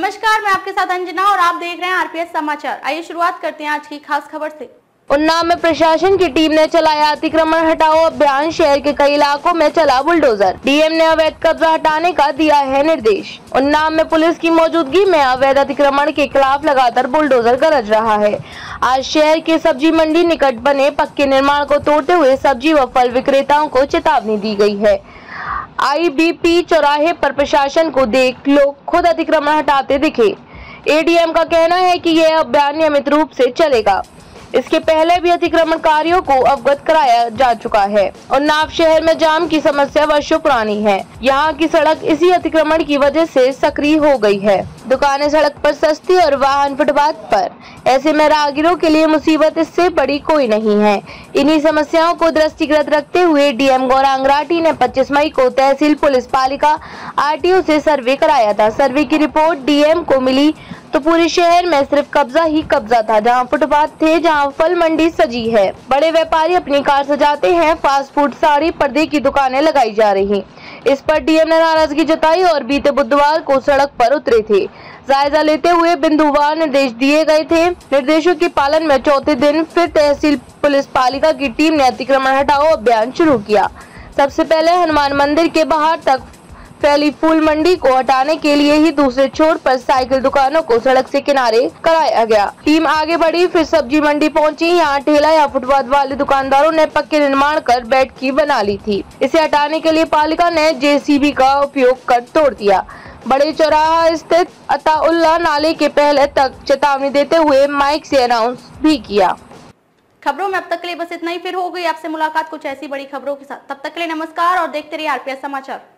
नमस्कार, मैं आपके साथ अंजना और आप देख रहे हैं आरपीएस समाचार। आइए शुरुआत करते हैं आज की खास खबर से। उन्नाव में प्रशासन की टीम ने चलाया अतिक्रमण हटाओ अभियान। शहर के कई इलाकों में चला बुलडोजर। डीएम ने अवैध कब्जा हटाने का दिया है निर्देश। उन्नाव में पुलिस की मौजूदगी में अवैध अतिक्रमण के खिलाफ लगातार बुलडोजर गरज रहा है। आज शहर के सब्जी मंडी निकट बने पक्के निर्माण को तोड़ते हुए सब्जी व फल विक्रेताओं को चेतावनी दी गई है। आईबीपी चौराहे पर प्रशासन को देख लोग खुद अतिक्रमण हटाते दिखे। एडीएम का कहना है कि यह अभियान नियमित रूप से चलेगा। इसके पहले भी अतिक्रमणकारियों को अवगत कराया जा चुका है। उन्नाव शहर में जाम की समस्या वर्षों पुरानी है। यहाँ की सड़क इसी अतिक्रमण की वजह से सक्रिय हो गई है। दुकानें सड़क पर सस्ती और वाहन फुटपाथ पर। ऐसे में राहगीरों के लिए मुसीबत इससे बड़ी कोई नहीं है। इन्हीं समस्याओं को दृष्टिगत रखते हुए डीएम गौरांग राठी ने 25 मई को तहसील पुलिस पालिका आरटीओ से सर्वे कराया था। सर्वे की रिपोर्ट डीएम को मिली तो पूरे शहर में सिर्फ कब्जा ही कब्जा था। जहां फुटपाथ थे, जहां फल मंडी सजी है, बड़े व्यापारी अपनी कार सजाते हैं, फास्ट फूड, साड़ी, पर्दे की दुकानें लगाई जा रही। इस पर डीएम ने नाराजगी जताई और बीते बुधवार को सड़क पर उतरे थे। जायजा लेते हुए बिंदुवार निर्देश दिए गए थे। निर्देशों के पालन में चौथे दिन फिर तहसील पुलिस पालिका की टीम ने अतिक्रमण हटाओ अभियान शुरू किया। सबसे पहले हनुमान मंदिर के बाहर तक फैली फूल मंडी को हटाने के लिए ही दूसरे छोर पर साइकिल दुकानों को सड़क से किनारे कराया गया। टीम आगे बढ़ी, फिर सब्जी मंडी पहुंची। यहाँ ठेला या फुटपाथ वाले दुकानदारों ने पक्के निर्माण कर बैठकी बना ली थी। इसे हटाने के लिए पालिका ने जेसीबी का उपयोग कर तोड़ दिया। बड़े चौराहा स्थित अताउल्ला नाले के पहले तक चेतावनी देते हुए माइक से अनाउंस भी किया। खबरों में अब तक के लिए बस इतना ही। फिर हो गई आपसे मुलाकात कुछ ऐसी बड़ी खबरों के साथ। तब तक के लिए नमस्कार और देखते रहिए आरपीएस समाचार।